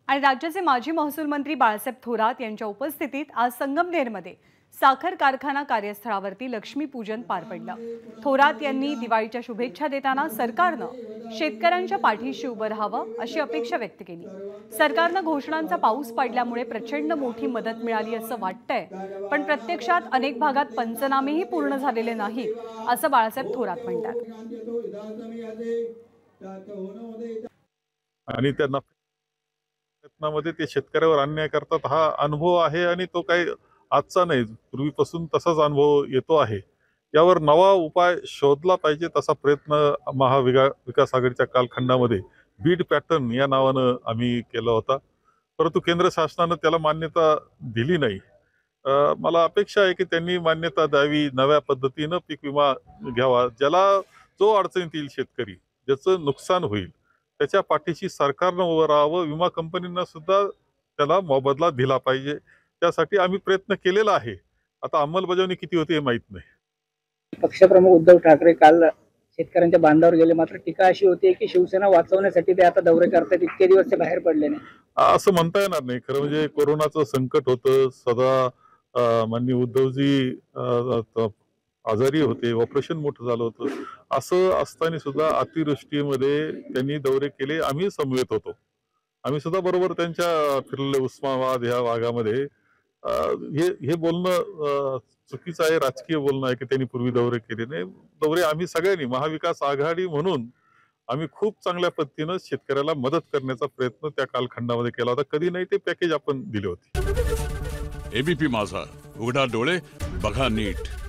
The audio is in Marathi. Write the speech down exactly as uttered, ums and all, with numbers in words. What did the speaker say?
आणि राज्याचे माजी महसूल मंत्री बाळासाहेब थोरात यांच्या उपस्थितीत आज संगमनेरमध्ये साखर कारखाना कार्यस्थळावरती लक्ष्मीपूजन पार पडलं। थोरात यांनी दिवाळीच्या शुभेच्छा देताना सरकारनं शेतकऱ्यांच्या पाठीशी उभं राहावं अशी अपेक्षा व्यक्त केली। सरकारनं घोषणांचा पाऊस पाडल्यामुळे प्रचंड मोठी मदत मिळाली असं वाटतंय, पण प्रत्यक्षात अनेक भागात पंचनामेही पूर्ण झालेले नाहीत असं बाळासाहेब थोरात म्हणतात। आणि त्यांना प्रयत्नामध्ये ते शेतकऱ्यावर अन्याय करतात हा अनुभव आहे आणि तो काही आजचा नाही, पूर्वीपासून तसाच अनुभव येतो आहे। यावर नवा उपाय शोधला पाहिजे तसा प्रयत्न महाविकास आघाडीच्या कालखंडामध्ये बीड पॅटर्न या नावानं आम्ही केला होता, परंतु केंद्र शासनानं त्याला मान्यता दिली नाही। मला अपेक्षा आहे की त्यांनी मान्यता द्यावी, नव्या पद्धतीनं पीक विमा घ्यावा, ज्याला जो अडचणीत येईल शेतकरी, ज्याचं नुकसान होईल त्याच्या पाठीशी सरकारनं उभं राहावं, विमा कंपनींना सुद्धा त्याला मोबदला दिला पाहिजे। त्यासाठी आम्ही प्रयत्न केलेला आहे। आता अंमलबजावणी किती होते हे माहित नाही। पक्षप्रमुख उद्धव ठाकरे काल शेतकऱ्यांच्या बांधावर गेले, मात्र टीका अशी होती की शिवसेना वाचवण्यासाठी ते आता दौरे करतात, इतके दिवस ते बाहेर पडले नाही। असं म्हणता येणार नाही। खरं म्हणजे कोरोनाचं संकट होतं, सदा माननीय उद्धवजी आजारी होते, ऑपरेशन मोठं झालं होतं, असं असताना सुद्धा अतिवृष्टीमध्ये त्यांनी दौरे केले, आम्ही समवेत होतो। आम्ही सुद्धा बरोबर त्यांच्या फिरले उस्मानाबाद ह्या भागामध्ये। हे हे बोलणं चुकीचं आहे, राजकीय बोलणं आहे की त्यांनी पूर्वी दौरे केले नाही। दौरे आम्ही सगळ्यांनी महाविकास आघाडी म्हणून आम्ही खूप चांगल्या पद्धतीनं शेतकऱ्याला मदत करण्याचा प्रयत्न त्या कालखंडामध्ये केला होता। कधी नाही ते पॅकेज आपण दिले होते। एबीपी माझा, उघडा डोळे बघा नीट।